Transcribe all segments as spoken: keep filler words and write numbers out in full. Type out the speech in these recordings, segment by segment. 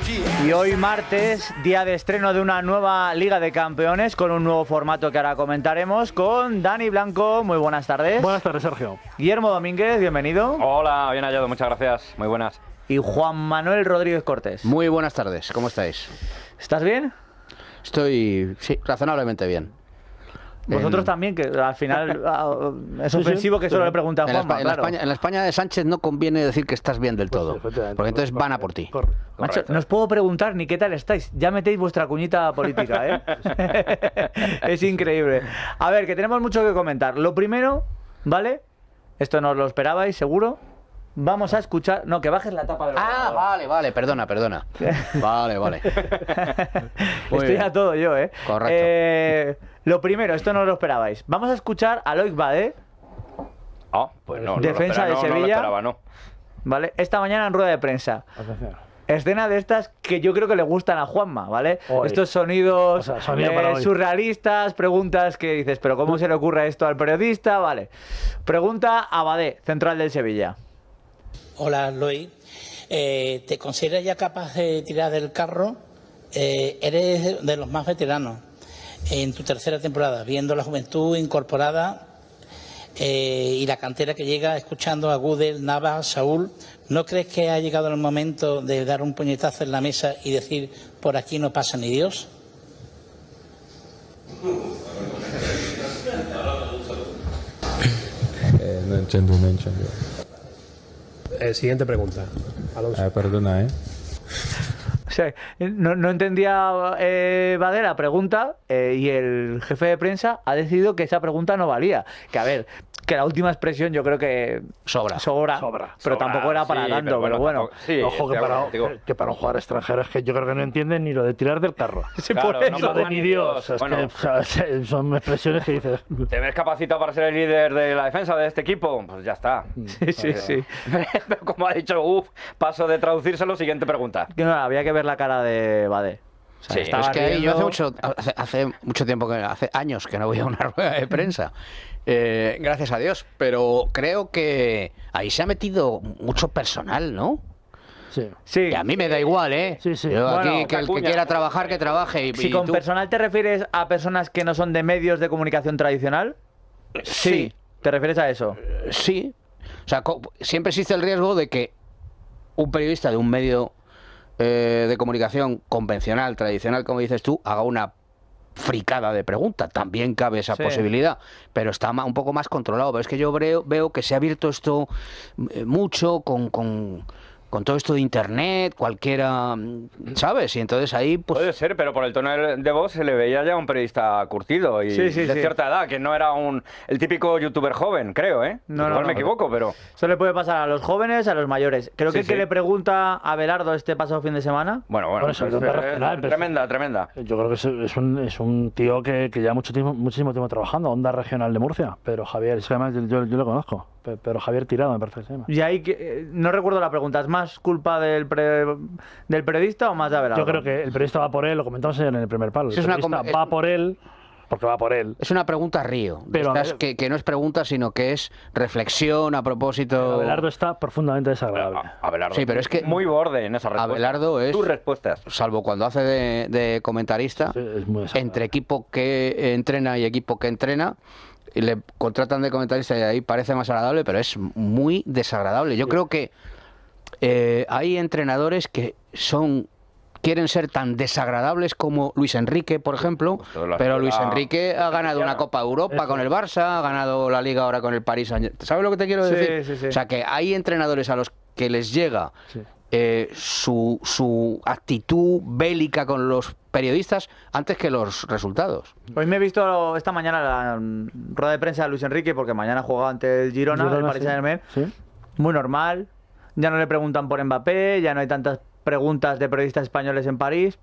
Y hoy martes, día de estreno de una nueva Liga de Campeones con un nuevo formato que ahora comentaremos con Dani Blanco. Muy buenas tardes. Buenas tardes, Sergio. Guillermo Domínguez, bienvenido. Hola, bien hallado, muchas gracias. Muy buenas. Y Juan Manuel Rodríguez Cortés. Muy buenas tardes, ¿cómo estáis? ¿Estás bien? Estoy, sí, razonablemente bien. Vosotros en... también, que al final es ofensivo que solo le pregunte a Juanma, en, claro. la España, en la España de Sánchez no conviene decir que estás bien del todo, pues sí, porque entonces van a por ti. Macho, no os puedo preguntar ni qué tal estáis. Ya metéis vuestra cuñita política, ¿eh? Es increíble. A ver, que tenemos mucho que comentar. Lo primero, ¿vale? Esto no os lo esperabais, seguro. Vamos a escuchar... No, que bajes la tapa del... Ah, vale, vale, perdona, perdona. Vale, vale. Estoy bien. A todo yo, ¿eh? Correcto. Eh, lo primero, esto no lo esperabais. Vamos a escuchar a Loic Badé. Ah, pues no, defensa no lo esperaba, de Sevilla. No, no lo esperaba, no. Vale, esta mañana en rueda de prensa. Atención. Escena de estas que yo creo que le gustan a Juanma, ¿vale? Oye. Estos sonidos o sea, sonido eh, surrealistas, preguntas que dices, pero ¿cómo se le ocurre esto al periodista? Vale. Pregunta a Badé, central del Sevilla. Hola, Loic. Eh, ¿Te consideras ya capaz de tirar del carro? Eh, eres de los más veteranos en tu tercera temporada, viendo la juventud incorporada eh, y la cantera que llega, escuchando a Gudel, Navas, Saúl. ¿No crees que ha llegado el momento de dar un puñetazo en la mesa y decir, por aquí no pasa ni Dios? Eh, no entiendo, no entiendo. Eh, siguiente pregunta. Alonso. Eh, perdona, ¿eh? O sea, no, no entendía eh, Badé la pregunta eh, y el jefe de prensa ha decidido que esa pregunta no valía. Que a ver, que la última expresión yo creo que sobra, sobra, sobra pero sobra, tampoco era para sí, tanto, pero bueno, pero bueno. tampoco, sí, ojo que para, que, que para un jugador extranjero es que yo creo que no entienden ni lo de tirar del carro. Sí, claro, por no eso. Lo de ni Dios, es bueno, que, o sea, son expresiones que dices. ¿te ves capacitado para ser el líder de la defensa de este equipo? Pues ya está. Sí, sí, sí. Pero como ha dicho, uff, paso de traducírselo, siguiente pregunta. Que no, había que ver la cara de Badé. O sea, Sí, estaba es que riendo... yo hace mucho, hace, hace mucho tiempo, que hace años que no voy a una rueda de prensa. Eh, gracias a Dios, pero creo que ahí se ha metido mucho personal, ¿no? Sí. Sí. Y a mí me da igual, ¿eh? Sí, sí. Yo aquí, Bueno, que el que Cacuña. quiera trabajar, que trabaje. Y, Si y con tú- personal te refieres a personas que no son de medios de comunicación tradicional, Sí. ¿te refieres a eso? Sí. O sea, co- siempre existe el riesgo de que un periodista de un medio eh, de comunicación convencional, tradicional, como dices tú, haga una fricada de pregunta. También cabe esa Sí. posibilidad, pero está ma- un poco más controlado. Pero es que yo veo, veo que se ha abierto esto eh, mucho con, con, con todo esto de internet, cualquiera, ¿sabes? Y entonces ahí, pues... Puede ser, pero por el tono de voz se le veía ya un periodista curtido y Sí, sí, de sí. cierta edad, que no era un el típico youtuber joven, creo, ¿eh? No, Igual no, me no. equivoco, pero... Eso le puede pasar a los jóvenes, a los mayores. Creo que Sí, el que sí. le pregunta a Belardo este pasado fin de semana. Bueno, bueno, Bueno, eso es pues, onda eh, regional, pero- tremenda, tremenda. Yo creo que es, es, un, es un tío que, que lleva mucho tiempo, muchísimo tiempo trabajando, Onda Regional de Murcia. Pero Javier, es que además yo, yo lo conozco. Pe- Pero Javier Tirado me parece que se llama. Y ahí, que, eh, no recuerdo la pregunta, ¿es más culpa del, pre- del periodista o más de Abelardo? Yo creo que el periodista va por él, lo comentamos ayer en el primer palo. El Sí, es una periodista com- va es- por él, porque va por él. Es una pregunta río, de Pero, estas a ver- que, que no es pregunta, sino que es reflexión a propósito... Abelardo está profundamente desagradable. A- Abelardo. Sí, pero es que- Muy borde en esa respuesta. Abelardo es- Tus respuestas. Salvo cuando hace de, de comentarista, Sí, es muy desagradable. entre equipo que entrena y equipo que entrena, y le contratan de comentarista y ahí parece más agradable, pero es muy desagradable. Yo creo que eh, hay entrenadores que son quieren ser tan desagradables como Luis Enrique, por ejemplo, Justo, la pero Luis figura Enrique ha ganado una cristiana. Copa de Europa Eso. con el Barça, ha ganado la Liga ahora con el Paris Saint-Germain. ¿Sabes lo que te quiero Sí, decir? sí, sí. O sea, que hay entrenadores a los que les llega Sí. eh, su, su actitud bélica con los periodistas antes que los resultados. Hoy me he visto esta mañana la mm, rueda de prensa de Luis Enrique, porque mañana juega ante el Girona, el Girona, Paris sí. Saint-Germain. Sí. Muy normal. Ya no le preguntan por Mbappé, ya no hay tantas preguntas de periodistas españoles en París.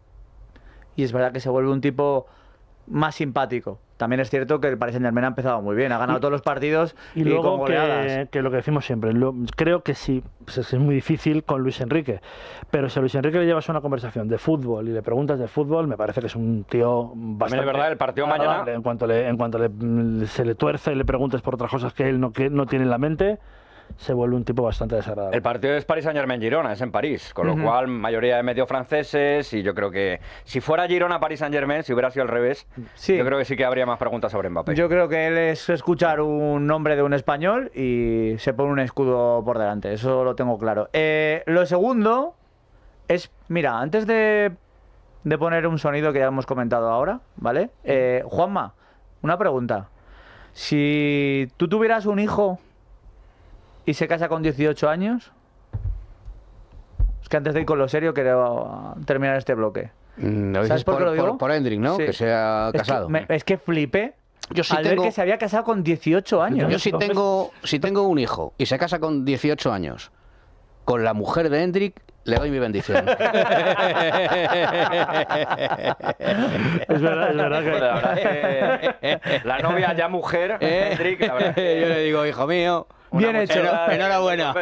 Y es verdad que se vuelve un tipo más simpático. También es cierto que el Paris Saint-Germain ha empezado muy bien, ha ganado Y- todos los partidos y, Y con luego goleadas. que, que lo que decimos siempre, lo- creo que sí, pues es, es muy difícil con Luis Enrique, pero si a Luis Enrique le llevas una conversación de fútbol y le preguntas de fútbol, me parece que es un tío bastante... es verdad, el partido agradable. mañana- En cuanto, le, en cuanto le, se le tuerce y le preguntes por otras cosas que él no, que no tiene en la mente, se vuelve un tipo bastante desagradable. El partido es Paris Saint-Germain-Girona, es en París, con lo Ujú. cual mayoría de medio franceses y yo creo que si fuera Girona-Paris Saint-Germain, si hubiera sido al revés, Sí. yo creo que sí que habría más preguntas sobre Mbappé. Yo creo que él es escuchar un nombre de un español y se pone un escudo por delante, eso lo tengo claro. Eh, lo segundo es, mira, antes de, de poner un sonido que ya hemos comentado ahora, ¿vale? Eh, Juanma, una pregunta. Si tú tuvieras un hijo y se casa con dieciocho años, es que antes de ir con lo serio quiero terminar este bloque. Mm, lo ¿Sabes dices por qué lo digo? Por, por Endrick, ¿no? Sí. Que se ha Es que casado. me- Es que, flipé Yo sí al tengo- ver que se había casado con dieciocho años. Yo si tengo, si tengo un hijo y se casa con dieciocho años con la mujer de Endrick, le doy mi bendición. Es verdad, es verdad Pues que... la verdad es que la novia ya mujer, ¿Eh? Hendrik, la verdad es Yo que le digo, hijo mío, una Bien hecho. mochila de- enhorabuena.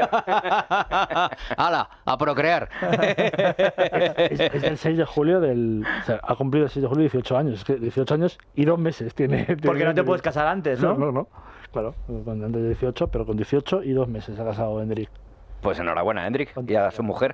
¡Hala! A procrear. Es, es del seis de julio del... O sea, ha cumplido el seis de julio dieciocho años. Es que dieciocho años y dos meses tiene... Porque tiene- no te puedes casar antes, ¿no? No, no, no. Claro, con antes de dieciocho, pero con dieciocho y dos meses se ha casado Endrick. Pues enhorabuena, Hendrik, y a su mujer.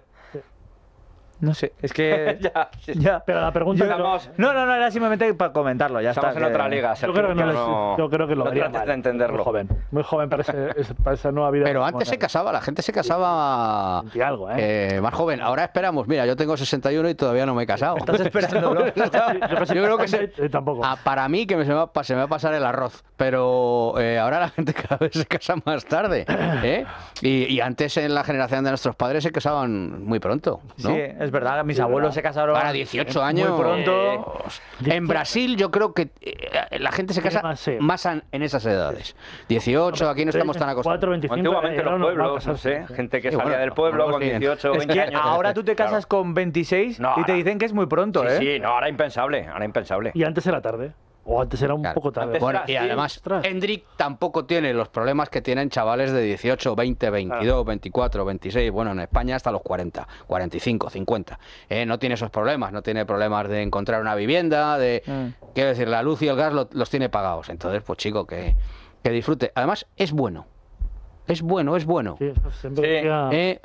No sé, es que... Ya, sí. ya. Pero la pregunta... Yo- que lo- Estamos- No, no, no, era simplemente para comentarlo, ya Estamos está. en que- otra liga, Yo Sergio, creo que, no, no- les- yo creo que lo no haría trates mal. de entenderlo. Muy joven, muy joven para, ese- ese- para esa nueva vida. Pero como antes se tal. casaba, la gente se casaba Y algo, ¿eh? eh, más joven. Ahora esperamos. Mira, yo tengo sesenta y uno y todavía no me he casado. Estás esperando, ¿no? Yo casi Yo creo que se- eh, tampoco. Ah, para mí que me se, me va, pa- se me va a pasar el arroz, pero eh, ahora la gente cada vez se casa más tarde, ¿eh? Y, y antes en la generación de nuestros padres se casaban muy pronto, ¿no? Sí, es verdad, mis Sí, abuelos verdad. se casaron Para dieciocho años. muy pronto. En Brasil yo creo que eh, la gente se Tiene casa más, sí. más an- en esas edades. dieciocho, aquí no estamos tan acostumbrados. cuatro, veinticinco, Antiguamente eh, en los era normal pueblos, no casarse. sé, gente que Sí, salía bueno, del pueblo vamos con bien. dieciocho o Es veinte que años. ahora tú te Claro. casas con veintiséis No, y te ahora- dicen que es muy pronto, Sí, ¿eh? sí, no, ahora impensable, ahora impensable. Y antes era tarde. O antes era un Claro. poco tarde. Antes Bueno, era y así. además, Ostras. Endrick tampoco tiene los problemas que tienen chavales de dieciocho, veinte, veintidós, veinticuatro, veintiséis, bueno, en España hasta los cuarenta, cuarenta y cinco, cincuenta. Eh, no tiene esos problemas, no tiene problemas de encontrar una vivienda, de... Mm. Quiero decir, la luz y el gas lo- los tiene pagados. Entonces, pues chico, que, que disfrute. Además, es bueno. Es bueno, es bueno. Sí, eso siempre Sí. decía- Eh,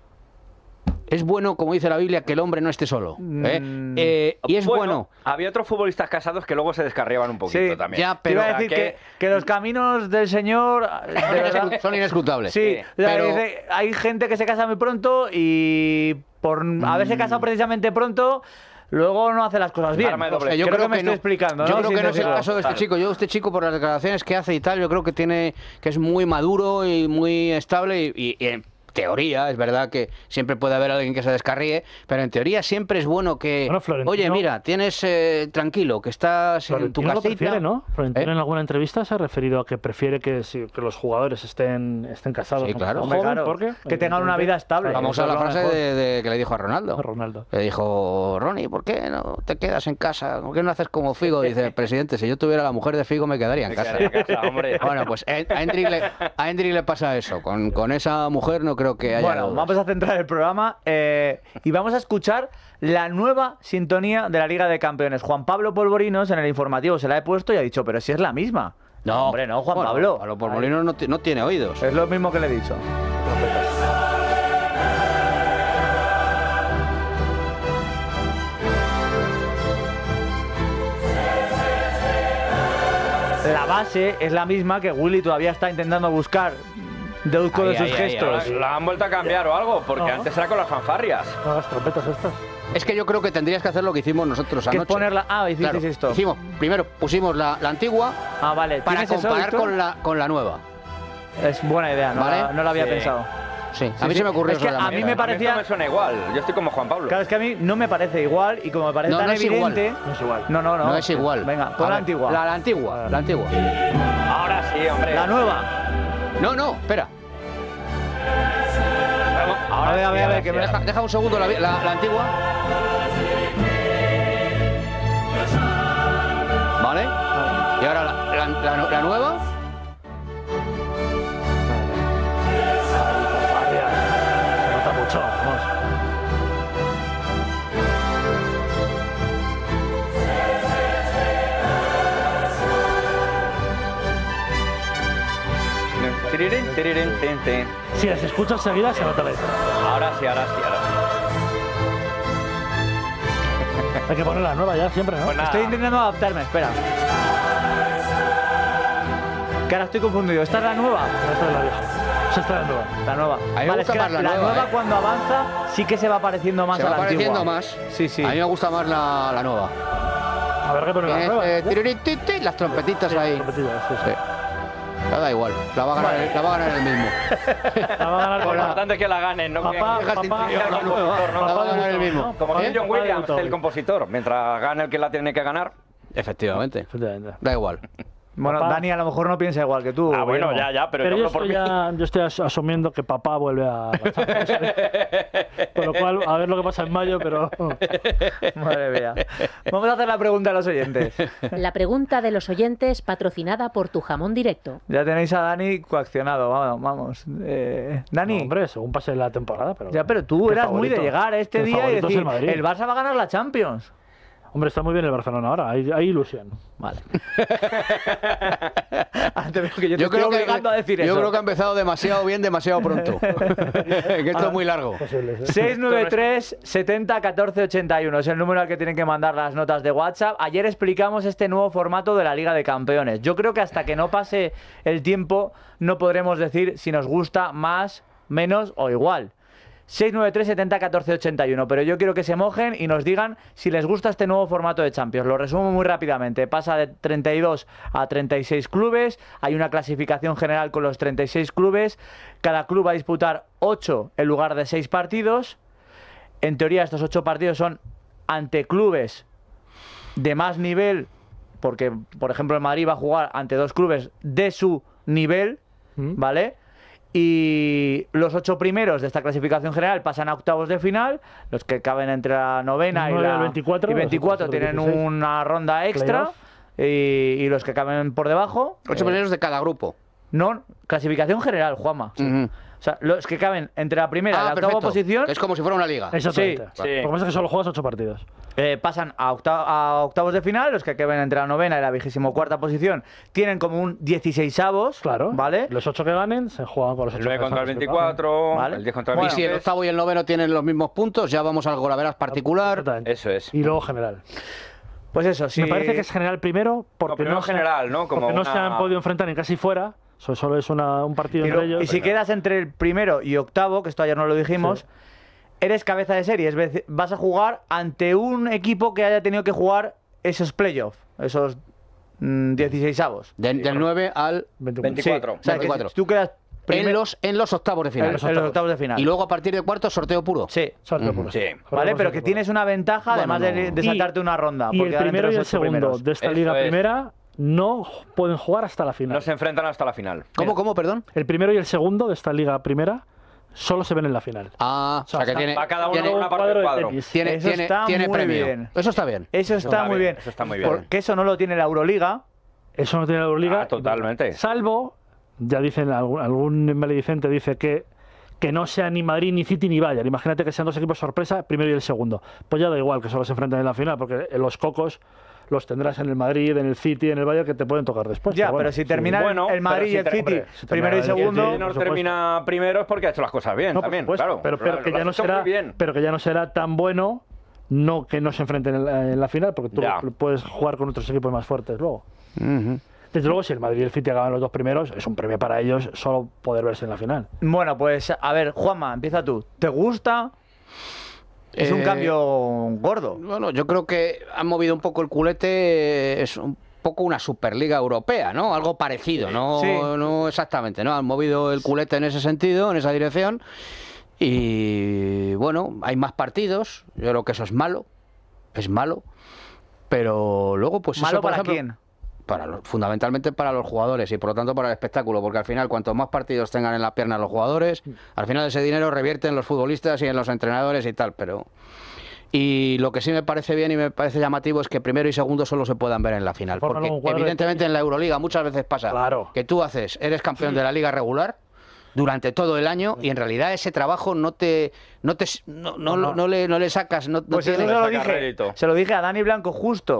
es bueno, como dice la Biblia, que el hombre no esté solo. ¿eh? Mm. Eh, y es bueno. Había otros futbolistas casados que luego se descarriaban un poquito Sí, también. ya, Te pero iba a o sea, decir que- que, que los caminos del Señor, de verdad, Son inescrutables. sí, Sí, o sea, pero- dice, hay gente que se casa muy pronto y por haberse casado precisamente pronto, luego no hace las cosas bien. Arma de doble O sea, filo. yo creo, que me no. estoy explicando, Yo ¿no? creo Sin que no es el decirlo. caso de este Claro. chico. Yo, este chico, por las declaraciones que hace y tal, yo creo que tiene que es muy maduro y muy estable y, y- y en teoría es verdad que siempre puede haber alguien que se descarríe, pero en teoría siempre es bueno que, Bueno, Florentino- oye, mira, tienes eh, tranquilo, que estás en tu Florentino lo casita. prefiere, ¿no? Florentino ¿Eh? en alguna entrevista se ha referido a que prefiere que, sí, que los jugadores estén, estén casados. Sí, aunque claro. sean Hombre, jóvenes, claro, porque, que tengan una vida estable. Claro, Vamos eso a la es lo frase mejor. de, de- que le dijo a Ronaldo. A Ronaldo. Le dijo, Ronnie, ¿por qué no te quedas en casa? ¿Por qué no haces como Figo? Dice, presidente, si yo tuviera la mujer de Figo me quedaría en Me casa. quedaría en casa, hombre. Bueno, pues a Endrick le, a Endrick le pasa eso. Con, con esa mujer no creo que haya... Bueno, dudas. vamos a centrar el programa eh, y vamos a escuchar la nueva sintonía de la Liga de Campeones. Juan Pablo Polvorinos en el informativo se la he puesto y ha dicho, pero si es la misma. No, Hombre, no, Juan Bueno, Pablo. Pablo Polvorino no, ti- no tiene oídos. Es lo mismo que le he dicho. La base es la misma que Willy todavía está intentando buscar. Deduzco Ahí, de sus ahí, ahí, gestos. ahí. La han vuelto a cambiar o algo, porque No. antes era con las fanfarrias. No, las trompetas estas. Es que yo creo que tendrías que hacer lo que hicimos nosotros Que es anoche. ponerla. Ah, hicisteis Claro, esto. hicimos, primero pusimos la, la antigua Ah, vale. para ¿Tienes eso, comparar Víctor? con la, con la nueva. Es buena idea, no, ¿Vale? la, no la había Sí. pensado. Sí, a Sí, mí sí. se me ocurrió Es eso que de la a mí manera. me A mí parecía- eso me suena igual. Yo estoy como Juan Pablo. Claro, es que a mí no me parece igual y como me parece No, tan no es igual. evidente. No es igual. No, no, no. No es igual. Venga, A pon la ver, antigua. La, la antigua, la antigua. Ahora sí, hombre. La nueva. No, no, espera. A ver, a ver, a ver, sí, que ahora me sí. Deja, deja un segundo la, la- la antigua. ¿Vale? Y ahora la, la- la- la nueva. Se nota mucho, vamos. Tirirín, tirirín, tin, tin. Si las escuchas seguidas, se nota la Ahora sí, ahora sí, ahora sí. Hay que poner la nueva ya siempre, ¿no? Pues nada. Estoy intentando adaptarme, espera. Que ahora estoy confundido. ¿Esta es la nueva? Esta es la vieja. Esta es la nueva. La nueva. A mí me Vale, gusta es que más la la nueva, nueva ¿eh? cuando avanza sí que se va pareciendo más Se a va la pareciendo antigua. más. Sí, sí. A mí me gusta más la, la nueva. Habrá que poner la Tienes, nueva. eh, ¿no? tirirín, tin, tin, las trompetitas ahí. Trompetillas, sí, sí. Sí. Pero da igual, la va a ganar, el- la va a ganar el mismo. La va a ganar Lo con la... importante es que la ganen, ¿no? Papá, Que- papá, que- papá, que- papá, que- compositor, ¿no? La va a ganar el ¿no? mismo. Como ¿Eh? dice John Papá Williams, de el compositor. Mientras gane el que la tiene que ganar. Efectivamente. Efectivamente. Da igual. Bueno, Papá. Dani a lo mejor no piensa igual que tú. Ah, bueno, Guillermo. ya, ya, pero, Pero yo yo hablo por estoy, mí. ya, yo estoy as- asumiendo que papá vuelve a... Con lo cual, a ver lo que pasa en mayo, pero... Madre mía. Vamos a hacer la pregunta a los oyentes. La pregunta de los oyentes patrocinada por Tu Jamón Directo. Ya tenéis a Dani coaccionado. Vamos, vamos. Eh, Dani. No, hombre, según pase la temporada, pero... Ya, pero tú ¿Qué eras muy de favorito? llegar a este ¿Qué día y favorito es decir, el Madrid? el Barça va a ganar la Champions. Hombre, está muy bien el Barcelona ahora, hay, hay ilusión. Vale. Antes veo que yo te Yo estoy creo, que, obligando a decir yo eso. creo que ha empezado demasiado bien, demasiado pronto. Que esto es muy largo. Posible, sí. seis nueve tres, setenta, catorce, ochenta y uno es el número al que tienen que mandar las notas de WhatsApp. Ayer explicamos este nuevo formato de la Liga de Campeones. Yo creo que hasta que no pase el tiempo no podremos decir si nos gusta más, menos o igual. seis nueve tres, setenta, catorce, ochenta y uno. Pero yo quiero que se mojen y nos digan si les gusta este nuevo formato de Champions. Lo resumo muy rápidamente. Pasa de treinta y dos a treinta y seis clubes. Hay una clasificación general con los treinta y seis clubes. Cada club va a disputar ocho en lugar de seis partidos. En teoría estos ocho partidos son ante clubes de más nivel. Porque, por ejemplo, el Madrid va a jugar ante dos clubes de su nivel. ¿Mm? ¿Vale? Y los ocho primeros de esta clasificación general pasan a octavos de final. Los que caben entre la novena y nueve la al veinticuatro, y veinticuatro los otros tienen dieciséis. una ronda extra. Playoff. Y, y los que caben por debajo, Ocho eh, primeros de cada grupo. no, clasificación general, Juanma. Ujú. O sea, los que caben entre la primera y Ah, la octava perfecto. posición Es como si fuera una liga. Exactamente. Sí, sí. Lo que pasa es que solo juegas ocho partidos. eh, pasan a, octa- a octavos de final. Los que caben entre la novena y la vigésimo cuarta posición tienen como un dieciseisavos. Claro. ¿Vale? Los ocho que ganen se juegan con los El ocho nueve que contra el ganen. veinticuatro, Vale. el diez contra el Bueno, Y si el veintitrés. octavo y el noveno tienen los mismos puntos, ya vamos al golaveras particular. Exactamente. Eso es. Y luego general. Pues eso, sí. Me parece que es general primero porque No, primero no, se- general, ¿no? Como porque no una- se han podido enfrentar ni casi fuera. So- Solo es una, un partido Y, entre lo- ellos. y si quedas entre el primero y octavo, que esto ayer no lo dijimos, Sí. eres cabeza de serie. Es vec- vas a jugar ante un equipo que haya tenido que jugar esos playoffs, esos mm, dieciseisavos. De- del nueve al veinticuatro. veinticuatro. O sea, que veinticuatro. si tú quedas en primero los, en los octavos de en, final. en los octavos de final. Y luego a partir de cuartos, sorteo puro. Sí. Sorteo Ujú. puro. Sí. Vale, Juegos pero de que fútbol. tienes una ventaja Bueno, además de, no. de Y- saltarte una ronda. Y por el quedar entre primero y el los ocho segundo primeros. de esta Eso liga es. primera no pueden jugar hasta la final. No se enfrentan hasta la final. ¿Cómo, cómo, perdón? El primero y el segundo de esta liga primera solo se ven en la final. Ah, o sea, que está- tiene, Va cada uno tiene, en una parte cuadro del de cuadro. tenis. tiene, Eso tiene, está tiene muy premio. bien. Eso está bien. Eso está, está muy bien, bien. eso está muy bien. Porque eso no lo tiene la Euroliga. Eso no tiene la Euroliga. Ah, totalmente. Salvo, ya dicen, algún, algún maledicente dice que que no sea ni Madrid, ni City, ni Bayern. Imagínate que sean dos equipos sorpresa, primero y el segundo. Pues ya da igual que solo se enfrenten en la final, porque los cocos los tendrás en el Madrid, en el City, en el Bayern, que te pueden tocar después. Ya, bueno, pero si sí. termina Bueno, el Madrid pero si y el te- City, hombre, si primero y termina el- Y el segundo. Feyenoord por supuesto. termina primero es porque ha hecho las cosas bien, No, por también, supuesto, claro. pero, pero Lo- que lo ya has no hecho será, muy bien. pero que ya no será tan bueno, no que no se enfrenten en la, en la final, porque tú Ya. puedes jugar con otros equipos más fuertes luego. Ujú. Desde luego, si el Madrid y el City acaban los dos primeros, es un premio para ellos solo poder verse en la final. Bueno, pues a ver, Juanma, empieza tú. ¿Te gusta? Es un Eh, cambio gordo. Bueno, yo creo que han movido un poco el culete, es un poco una Superliga Europea, ¿no? Algo parecido, no, Sí. no exactamente, ¿no? Han movido el culete en ese sentido, en esa dirección. Y bueno, hay más partidos, yo creo que eso es malo, es malo. Pero luego, pues ¿Malo eso, por para ejemplo, quién? Para los- fundamentalmente para los jugadores y por lo tanto para el espectáculo, porque al final cuanto más partidos tengan en la pierna los jugadores, al final ese dinero revierte en los futbolistas y en los entrenadores y tal, pero... Y lo que sí me parece bien y me parece llamativo es que primero y segundo solo se puedan ver en la final, Forman porque un cuadro de evidentemente en la Euroliga muchas veces pasa Claro. que tú haces, eres campeón de la liga regular durante todo el año y en realidad ese trabajo no te no te no, no, No, no. no le, no le sacas, no, no Pues eso tiene- se lo, saca dije, rédito. se lo dije a Dani Blanco justo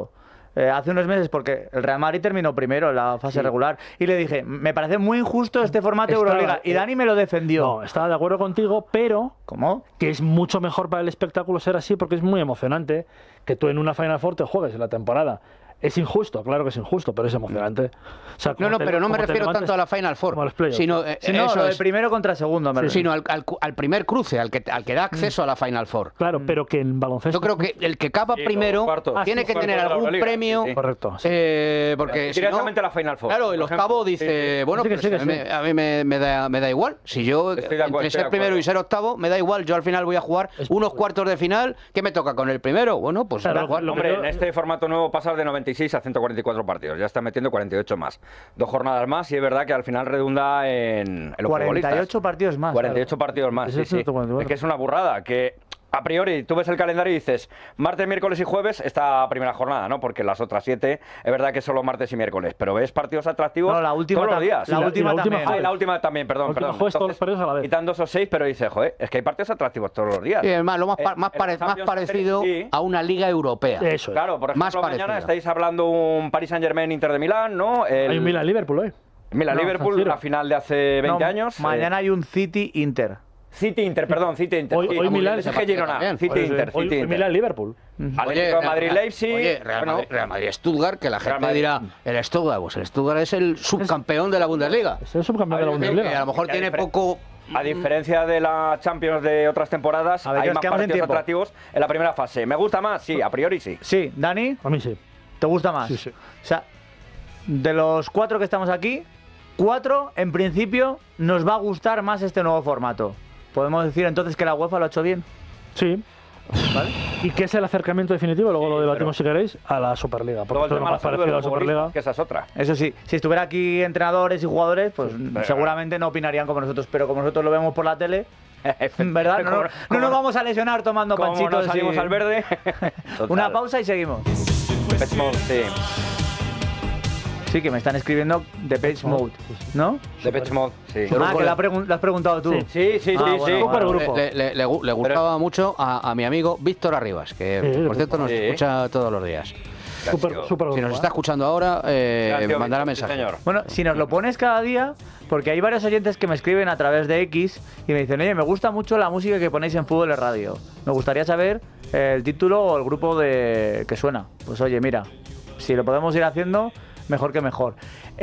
eh, hace unos meses, porque el Real Madrid terminó primero en la fase Sí. regular, y le dije, me parece muy injusto este formato de Estaba- Euroliga, y Dani me lo defendió. No, estaba de acuerdo contigo, pero ¿Cómo? que es mucho mejor para el espectáculo ser así porque es muy emocionante que tú en una Final Four te juegues en la temporada. Es injusto, claro que es injusto, pero es emocionante. O sea, No, como no, te- pero no me como te refiero levantes- tanto a la Final Four, como a los playoffs. sino, eh, Sí, no, eso lo de es, primero contra segundo, me refiero. sino al, al- al primer cruce, al que, al que da acceso a la Final Four. Claro, pero que en baloncesto... Yo creo que el que capa Sí, primero los cuartos. Ah, tiene sí, que cuartos tener de la algún Euroliga, premio. sí, sí. Correcto. sí. eh, porque si no, Directamente a la Final Four. claro, el por ejemplo. octavo Sí, dice, sí. bueno, Sí, que pues sí, que a mí, sí. a mí me, me da, me da igual. Si yo, Estoy de acuerdo, entre estoy ser de primero acuerdo. y ser octavo, me da igual. Yo al final voy a jugar Es- unos cuartos de final. ¿Qué me toca con el primero? Bueno, pues Claro, da igual. lo que Hombre, yo- en este formato nuevo pasar de noventa y seis a ciento cuarenta y cuatro partidos. Ya está metiendo cuarenta y ocho más. Dos jornadas más y es verdad que al final redunda en, en los cuarenta y futbolistas. ocho partidos más. cuarenta y ocho partidos más, Es sí, el sí. ciento cuarenta y cuatro. Es que es una burrada. Que a priori tú ves el calendario y dices martes, miércoles y jueves esta primera jornada, ¿no? Porque las otras siete es verdad que solo martes y miércoles. Pero ves partidos atractivos No, la última todos los tam- días. la Y la- última y la última también. Ah, y la última también, perdón, La última perdón. jueves todos los Entonces, partidos a la vez. Quitando esos seis, pero dices, joder, es que hay partidos atractivos todos los días. Y además, lo más, pa- Eh, más, en pare- la más Champions parecido sí. a una liga europea. Eso es. Claro, por Más ejemplo, mañana parecido. estáis hablando un Paris Saint-Germain Inter de Milán, ¿no? El, Hay un Milan-Liverpool hoy. Milan No, Liverpool, San Siro. la final de hace veinte No, años. Mañana eh, hay un City Inter. City Inter, perdón, City Inter. Hoy- sí, hoy está muy Milán bien. se P S G Girona, también. City Hoy- Inter, hoy, City hoy Inter. Milan-Liverpool. Atlético de Madrid, Leipzig. Oye, Real bueno, Madrid, Real Madrid Stuttgart, que la gente Madrid. dirá, el Stuttgart, pues el Stuttgart es el subcampeón de la Bundesliga. Es el subcampeón de la A ver, Que a Bundesliga. lo mejor Que tiene diferen- poco. A diferencia de la Champions de otras temporadas, A ver, que hay nos más quedamos en partidos tiempo. atractivos en la primera fase. ¿Me gusta más? Sí, a priori sí. Sí, Dani, A mí sí. ¿te gusta más? Sí, sí. O sea, de los cuatro que estamos aquí, cuatro, en principio, nos va a gustar más este nuevo formato. ¿Podemos decir entonces que la UEFA lo ha hecho bien? Sí. ¿Vale? ¿Y qué es el acercamiento definitivo? Luego lo debatimos si queréis, a la Superliga. Porque Luego el esto es lo tema de la más salud de parecido a la los Superliga. futbolistas, que esa es otra. Eso sí, si estuviera aquí entrenadores y jugadores, pues pero- seguramente no opinarían como nosotros, pero como nosotros lo vemos por la tele, ¿verdad? No, no- no Como- nos vamos a lesionar tomando como panchitos. nos salimos y- al verde. Una Total. pausa y seguimos. Depeche Mode, sí. Sí, que me están escribiendo Depeche Mode, ¿no? Depeche Mode, sí. Ah, que la, pregun- la has preguntado tú. Sí. Sí, sí, Ah, sí, bueno, sí. bueno. Supergrupo. Le, le- le gu- le gustaba mucho a, a mi amigo Víctor Arribas, que Sí, por cierto nos sí. escucha todos los días. Super, Canción. super Si nos está escuchando ahora, eh, Canción, mandará sí, mensaje. señor. Bueno, si nos lo pones cada día, porque hay varios oyentes que me escriben a través de X y me dicen, oye, me gusta mucho la música que ponéis en Fútbol de Radio. Me gustaría saber eh, el título o el grupo de que suena. Pues oye, mira, si lo podemos ir haciendo, mejor que mejor.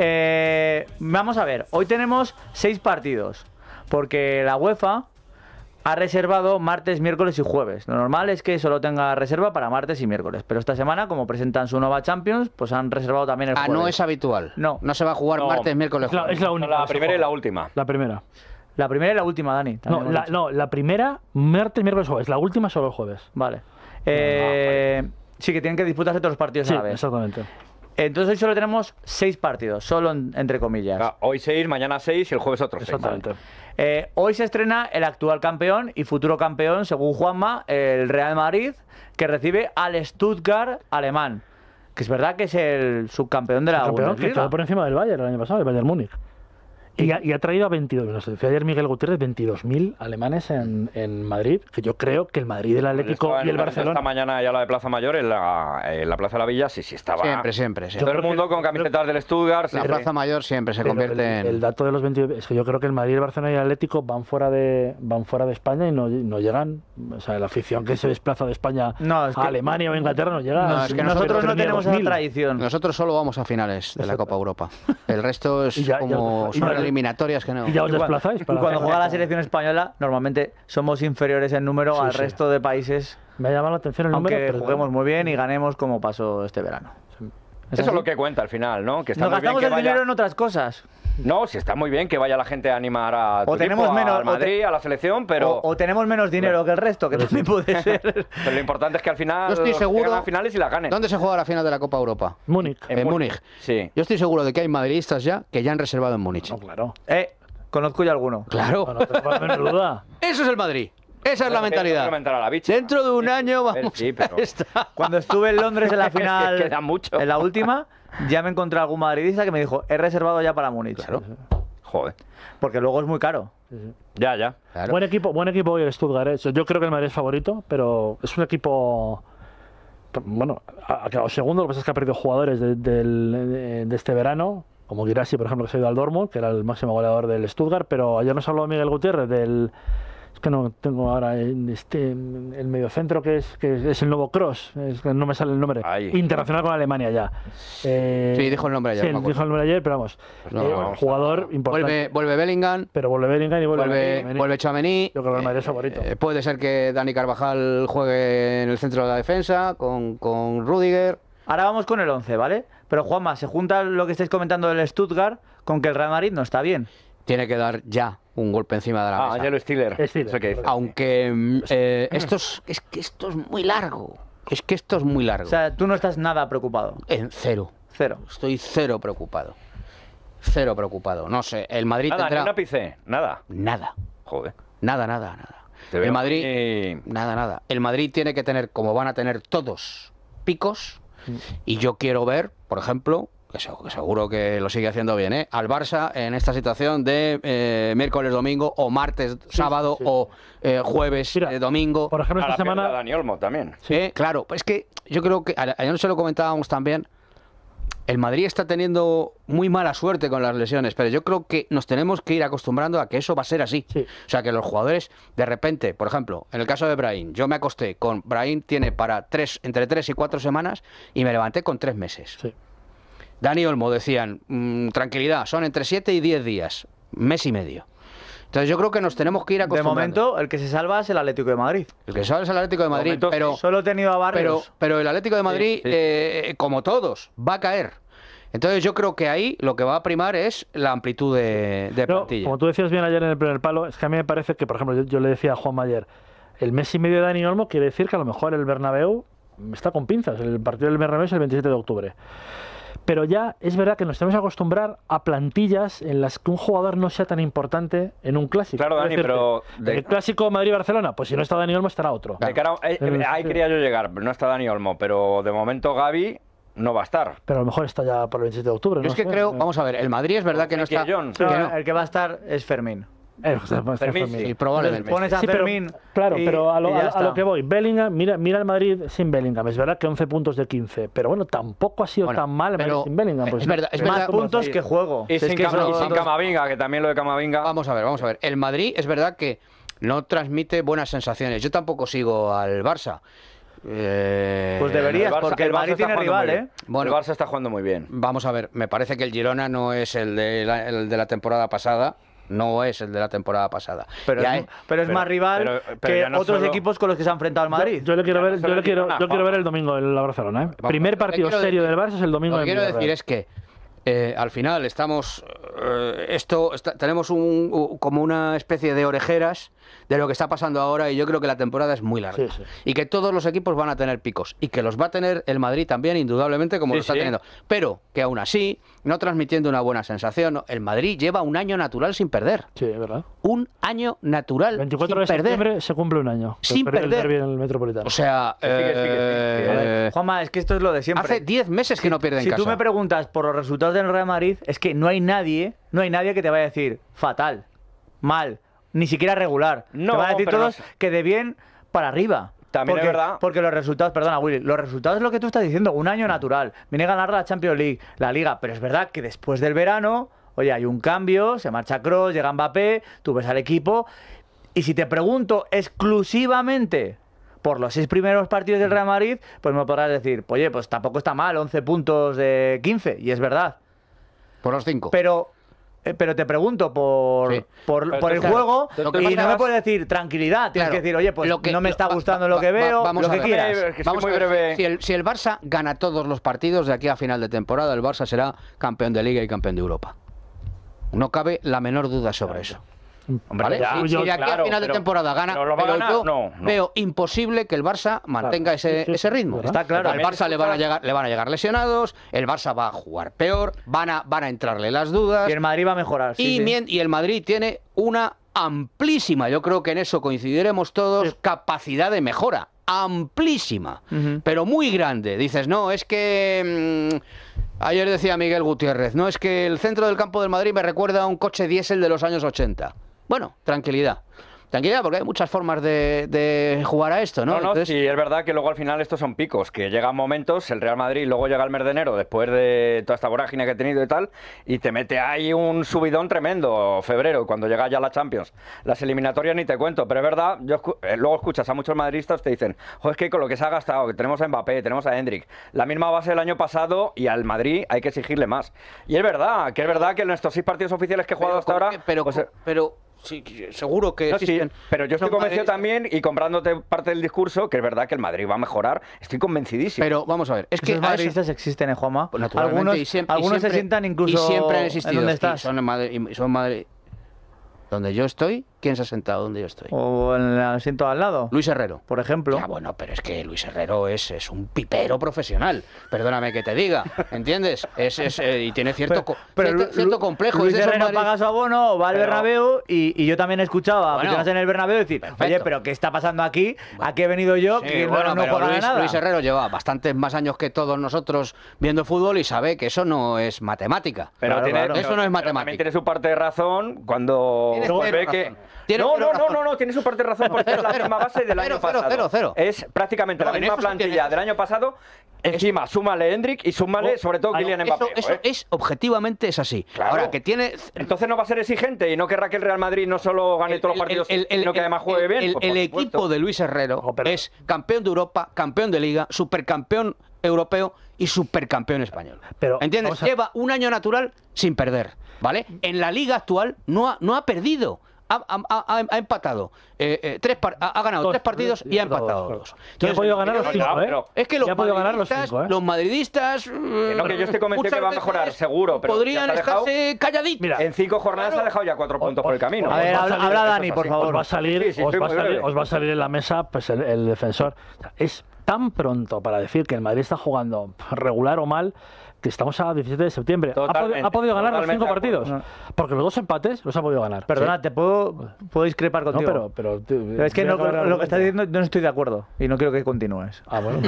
Eh, vamos a ver, hoy tenemos seis partidos, porque la UEFA ha reservado martes, miércoles y jueves. Lo normal es que solo tenga reserva para martes y miércoles, pero esta semana, como presentan su nueva Champions, pues han reservado también el Ah, jueves. no es habitual. No. No se va a jugar No. martes, miércoles, Es la, jueves. es la única. La que se primera y juega. la última. La primera. La primera y la última, Dani. No también hemos la, dicho. no, la primera, martes, miércoles, jueves. La última solo el jueves. Vale. Eh, sí, que tienen que disputarse todos los partidos Sí, a la vez. exactamente. Entonces hoy solo tenemos seis partidos, solo en- entre comillas. Ah, Hoy seis, mañana seis y el jueves otros seis. Exactamente. Eh, hoy se estrena el actual campeón y futuro campeón, según Juanma, el Real Madrid, que recibe al Stuttgart alemán. Que es verdad que es el subcampeón de la Campeón que Bundesliga. quedó por encima del Bayern el año pasado, el Bayern Múnich. Y ha, y ha traído a veintidós, no sé, decía ayer Miguel Gutiérrez, veintidós mil alemanes en, en Madrid, que yo creo que el Madrid, el Yo Atlético estaba en y el un evento Barcelona... Esta mañana ya la de Plaza Mayor, en la, en la Plaza de la Villa, sí, sí estaba. Siempre, siempre, siempre. Todo el mundo con camisetas del Stuttgart. La sí, Plaza Mayor siempre se Pero convierte el, en... el dato de los veintidós, es que yo creo que el Madrid, el Barcelona y el Atlético van fuera de van fuera de España y no, no llegan, o sea, la afición que se desplaza de España No, es que- a Alemania o Inglaterra no llega. No, es que Nosotros no ni a tenemos dos esa mil. tradición. Nosotros solo vamos a finales de la Exacto. Copa Europa. El resto es Y ya- ya como os- y son ya- eliminatorias que no. Y ya os Y cuando- desplazáis. Y cuando juega la selección española, normalmente somos inferiores en número Sí, al sí. resto de países, Me ha llamado la atención el número. aunque pero- juguemos muy bien y ganemos como pasó este verano. Eso es lo que cuenta al final, ¿no? Que está Nos muy bien gastamos que el vaya... dinero en otras cosas. No, sí está muy bien que vaya la gente a animar a tu O tenemos equipo, menos- al o te- Madrid, a la selección, pero... O, o tenemos menos dinero que el resto, que también puede ser. pero lo importante es que al final Yo estoy los que seguro- ganan finales y la ganen. ¿Dónde se juega la final de la Copa Europa? Múnich. En En Múnich. Múnich. Sí. Yo estoy seguro de que hay madridistas ya que ya han reservado en Múnich. No, claro. Eh, conozco yo alguno. Claro. No, no tengo la menor duda. Eso es el Madrid. Esa es la mentalidad. Complementar a la bicha. Dentro de un año vamos Sí, pero- a estar. Cuando estuve en Londres en la Es que final, queda mucho. en la última, ya me encontré algún madridista que me dijo, he reservado ya para Múnich. Claro. Joder. Porque luego es muy caro. Ya, ya. Claro. Buen equipo, buen equipo hoy el Stuttgart. ¿eh? Yo creo que el Madrid es favorito, pero es un equipo bueno, ha quedado segundo, lo que pasa es que ha perdido jugadores de, de, de este verano, como Guirassy, por ejemplo, que se ha ido al Dortmund, que era el máximo goleador del Stuttgart, pero ayer nos habló Miguel Gutiérrez del... Es que no tengo ahora este, el mediocentro que es que es el nuevo Cross, es que no me sale el nombre. Ahí. Internacional con Alemania ya. Eh, Sí, dijo el nombre ayer. sí, me acuerdo. dijo el nombre ayer, pero vamos, Pues no, eh, vamos, jugador importante. Vuelve, vuelve Bellingham, Pero vuelve Bellingham y vuelve vuelve, Tchouaméni. vuelve Tchouaméni. Yo creo que el Madrid es favorito. Eh, puede ser que Dani Carvajal juegue en el centro de la defensa con, con Rüdiger. Ahora vamos con el once, ¿vale? Pero Juanma, se junta lo que estáis comentando del Stuttgart con que el Real Madrid no está bien. Tiene que dar ya un golpe encima de la Ah, mesa. Angelo Stiller. Stiller. Eso que dice. Aunque mm, eh, esto es, es que esto es muy largo. Es que esto es muy largo. O sea, tú no estás nada preocupado. En cero. Cero. Estoy cero preocupado. Cero preocupado. No sé, el Madrid Nada, ni tendrá... un ápice. Nada. Nada. Joder. Nada, nada, nada. Te veo El Madrid... muy- Nada, nada. El Madrid tiene que tener, como van a tener todos, picos. Y yo quiero ver, por ejemplo, que se- que seguro que lo sigue haciendo bien, ¿eh? Al Barça en esta situación de eh, miércoles, domingo, o martes, sábado, sí. o eh, jueves, Mira, eh, domingo. Por ejemplo, A la esta pierna de semana... Dani Olmo también. Eh, claro, pues es que yo creo que, a- ayer se lo comentábamos también, el Madrid está teniendo muy mala suerte con las lesiones, pero yo creo que nos tenemos que ir acostumbrando a que eso va a ser así. Sí. O sea, que los jugadores, de repente, por ejemplo, en el caso de Brahim, yo me acosté con Brahim, tiene para tres, entre tres y cuatro semanas, y me levanté con tres meses. Sí. Dani Olmo decían, mm, tranquilidad, son entre siete y diez días, mes y medio. Entonces yo creo que nos tenemos que ir De acostumbrando. momento, el que se salva es el Atlético de Madrid. El que sabe es el Atlético de Madrid, momento, pero... Solo he tenido a Pero, Barrios. pero el Atlético de Madrid, Sí, sí. eh, como todos, va a caer. Entonces yo creo que ahí lo que va a primar es la amplitud de, de No, plantilla. como tú decías bien ayer en el primer palo, es que a mí me parece que, por ejemplo, yo, yo le decía a Juan Mayer, el mes y medio de Dani Olmo quiere decir que a lo mejor el Bernabéu está con pinzas. El partido del Bernabéu es el veintisiete de octubre. Pero ya es verdad que nos tenemos que acostumbrar a plantillas en las que un jugador no sea tan importante en un clásico. Claro, Es Dani, decirte, pero de- el clásico Madrid-Barcelona, pues si no está Dani Olmo estará otro. De cara a- eh, eh, ahí quería yo llegar, pero no está Dani Olmo, pero de momento Gavi no va a estar. Pero a lo mejor está ya por el veintisiete de octubre. Yo no es que sé. creo, vamos a ver, el Madrid es verdad que no Frenkie está... de Jong. que No, no. el que va a estar es Fermín. Eh, o sea, pues, Fermín, Fermín. Sí, probablemente. Pones a Sí, pero, Fermín. claro, y- pero a lo, y ya a- a está. lo que voy, Bellingham, mira, mira el Madrid sin Bellingham, es verdad que once puntos de quince, pero bueno, tampoco ha sido Bueno, tan mal el Madrid pero sin Bellingham. Pues, es verdad, es Más verdad. puntos que juego. Y Si es sin, que Cama- son y sin dos- Camavinga, que también lo de Camavinga. Vamos a ver, vamos a ver. El Madrid es verdad que no transmite buenas sensaciones. Yo tampoco sigo al Barça. Eh, Pues deberías, Barça- porque el Madrid Barça está tiene jugando rival, muy ¿eh? bien. Bueno. El Barça está jugando muy bien. Vamos a ver, me parece que el Girona no es el de la, el de la temporada pasada. No es el de la temporada pasada. Pero, Ya es, es- pero es pero- más rival pero- pero que ya no otros solo- equipos con los que se ha enfrentado el Madrid. Yo le quiero Ya ver, no yo solo le el quiero, Girona, yo quiero ver Juanma. el domingo en la Barcelona. ¿eh? Vamos, Primer lo que partido quiero serio decir- del Barça es el domingo Lo que en quiero Villarreal. decir es que eh, al final estamos eh, esto está- tenemos un, u- como una especie de orejeras de lo que está pasando ahora, y yo creo que la temporada es muy larga Sí, sí. y que todos los equipos van a tener picos y que los va a tener el Madrid también, indudablemente, como Sí, lo está sí. teniendo, pero que aún así no transmitiendo una buena sensación. ¿no? El Madrid lleva un año natural sin perder, Sí, es verdad. un año natural El veinticuatro sin de perder. septiembre se cumple un año. Sin Perdió el perder. derbi en el Metropolitano. O sea, Que sigue, sigue, sigue. A ver, eh, Juanma, es que esto es lo de siempre. hace diez meses que no pierde en Si casa. tú me preguntas por los resultados del Real Madrid, es que no hay nadie, no hay nadie que te vaya a decir fatal, mal, ni siquiera regular. No, te van a decir pero todos no sé. que de bien para arriba. También es porque, verdad. Porque los resultados, perdona Willy, los resultados es lo que tú estás diciendo, un año natural. Viene a ganar la Champions League, la Liga, pero es verdad que después del verano, oye, hay un cambio, se marcha Kroos, llega Mbappé, tú ves al equipo, y si te pregunto exclusivamente por los seis primeros partidos del Real Madrid, pues me podrás decir, oye, pues tampoco está mal, once puntos de quince, y es verdad. Por los cinco. Pero, eh, pero te pregunto por, Sí. por, Pero por el claro, juego, lo que y pasa no me es- puedes decir tranquilidad, tienes Claro, que decir, oye, pues lo que- no me está va- gustando va- lo que va- veo, vamos lo a que ver. quieras. Eh, que soy Vamos muy a ver, breve. Si el, si el Barça gana todos los partidos de aquí a final de temporada, el Barça será campeón de Liga y campeón de Europa. No cabe la menor duda sobre eso. Hombre, ¿Vale? ya, si, si yo- de aquí claro, a final de pero- temporada gana, pero lo va a pero ganar, yo no, no. veo imposible que el Barça mantenga ese, sí, sí, ese ritmo. ¿verdad? Está claro. Al También Barça le van, a escucha- llegar, le van a llegar lesionados, el Barça va a jugar peor, van a, van a entrarle las dudas. Y el Madrid va a mejorar. sí, y, sí. mien- y el Madrid tiene una amplísima, yo creo que en eso coincidiremos todos, capacidad de mejora. Amplísima, Ujú. pero muy grande. Dices, no, es que... mm, ayer decía Miguel Gutiérrez, no, es que el centro del campo del Madrid me recuerda a un coche diésel de los años ochenta. Bueno, tranquilidad. tranquilidad, porque hay muchas formas de, de jugar a esto, ¿no? No, no, Entonces, sí, es verdad que luego al final estos son picos, que llegan momentos, el Real Madrid luego llega el mes de enero, después de toda esta vorágine que he tenido y tal, y te mete ahí un subidón tremendo, febrero, cuando llega ya la Champions. Las eliminatorias ni te cuento, pero es verdad, yo escu- eh, luego escuchas a muchos madridistas te dicen, joder, es que con lo que se ha gastado, que tenemos a Mbappé, tenemos a Hendrik, la misma base del año pasado, y al Madrid hay que exigirle más. Y es verdad, que es verdad que en estos seis partidos oficiales que he jugado hasta ahora... pero, pues, eh, pero sí, seguro que no, sí, existen- pero yo estoy son convencido madridistas- también, y comprándote parte del discurso, que es verdad que el Madrid va a mejorar, estoy convencidísimo. Pero vamos a ver, es que Esos a eso- madridistas existen, ¿eh, Juanma? Pues naturalmente, Algunos, y siempre- y algunos siempre- se sientan incluso y siempre han en existido, donde y estás. son en Madrid, y son Madrid. Donde yo estoy, ¿quién se ha sentado donde yo estoy? O en el asiento al lado, Luis Herrero. por ejemplo. Ya, bueno, pero es que Luis Herrero es, es un pipero profesional. Perdóname que te diga, ¿entiendes? Es, es, eh, y tiene cierto, co- cierto, Lu- cierto complejo. Luis es de esos Herrero madri- paga su abono, va al Pero- Bernabéu y, y yo también he escuchado a Bueno, aficionados en el Bernabéu decir, perfecto. oye, pero ¿qué está pasando aquí? ¿A qué he venido yo? Sí, que no- bueno, no, pero juega Luis, nada. Luis Herrero lleva bastantes más años que todos nosotros viendo fútbol y sabe que eso no es matemática. Pero Claro, tiene, claro. pero- Eso no es pero matemática. También tiene su parte de razón cuando Tiene ve cero que... razón. Tiene No, cero no, no, razón. no, no, tiene su parte de razón porque es la Cero, misma base del cero, año cero, pasado. cero, cero. Es prácticamente No, la en misma eso sí plantilla tiene- del año pasado. Encima, súmale Hendrik y súmale Oh, sobre todo ay, Kylian Eso, Mbappé. eso joder. es objetivamente es así. Claro. Ahora que tiene Entonces no va a ser exigente y no querrá que el Real Madrid no solo gane todos los partidos, sino que además juegue bien. El, Pues, el por equipo supuesto. de Luis Herrero Oh, pero- es campeón de Europa, campeón de Liga, supercampeón europeo y supercampeón español. Pero, ¿Entiendes? vamos a- Lleva un año natural sin perder, ¿vale? En la Liga actual no ha, no ha perdido. Ha, ha- ha- ha empatado eh, eh, tres par- ha, ha ganado Dos, tres partidos y ha empatado dos. dos. Ya ha podido ganar los ya, cinco, ¿eh? pero- Es que los Ya ha podido ganar los madridistas, cinco, ¿eh? los madridistas, no, que yo estoy convencido muchas que va a mejorar, veces seguro, pero podrían ya se ha dejado- estarse calladitos. Mira, En cinco jornadas Claro. ha dejado ya cuatro puntos por el camino. A ver, Os va a habla, salir- habla eso Dani, es por así. favor. Os va a salir, Sí, sí, os soy va a muy salir, breve. os va a salir en la mesa pues el, el defensor. O sea, es tan pronto para decir que el Madrid está jugando regular o mal que estamos a diecisiete de septiembre. Ha, Totalmente, podi- ha podido ganar los totalmente cinco de acuerdo. partidos. Porque los dos empates los ha podido ganar. Perdona, ¿te puedo, puedo discrepar No, contigo? pero, pero, tío, Pero es que voy a no, acabar el lo que estás argumento. diciendo no estoy de acuerdo y no quiero que continúes. Ah, bueno.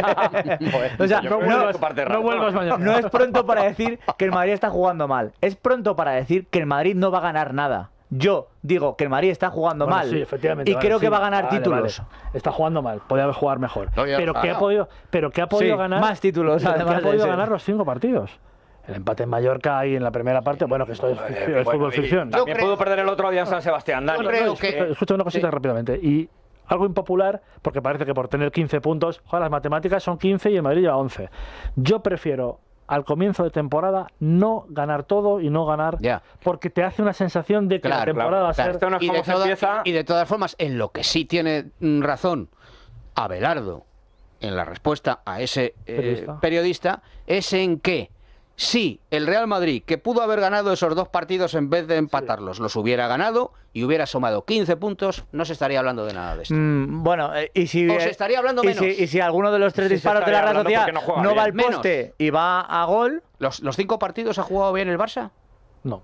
Joder, O sea, yo no creo que vuelvas- es su parte de no razón. vuelvas mañana. No es pronto para decir que el Madrid está jugando mal. Es pronto para decir que el Madrid no va a ganar nada. Yo digo que el Madrid está jugando Bueno, mal sí, efectivamente, y vale, creo que sí. va a ganar Vale, títulos. vale. Está jugando mal, podía jugar mejor. No, ya- pero, que ha ah, podido, pero que ha podido Sí, ganar más títulos, pero que además ha de podido ese. ganar los cinco partidos. El empate en Mallorca ahí en la primera parte, bueno, que esto es, es Bueno, fútbol y ficción. Yo También creo- pudo perder el otro día en San Sebastián. Dani. Yo creo Escucha, que- escucha una cosita sí. rápidamente. Y algo impopular, porque parece que por tener quince puntos, joder, las matemáticas son quince y el Madrid lleva once. Yo prefiero al comienzo de temporada no ganar todo y no ganar, Ya. porque te hace una sensación de que la Claro, temporada claro, va a claro. ser... Esto no es y, como de se toda- empieza. y de todas formas, en lo que sí tiene mm, razón Abelardo en la respuesta a ese eh, Periodista. periodista es en que si el Real Madrid, que pudo haber ganado esos dos partidos en vez de empatarlos, los hubiera ganado y hubiera sumado quince puntos, no se estaría hablando de nada de esto. Mm, bueno, eh, y si O se eh, estaría hablando y menos. si, y si alguno de los tres Sí, se disparos de la estaría Real hablando Sociedad porque no juega no, va al bien. poste y va a gol, ¿Los, ¿Los cinco partidos ha jugado bien el Barça? No.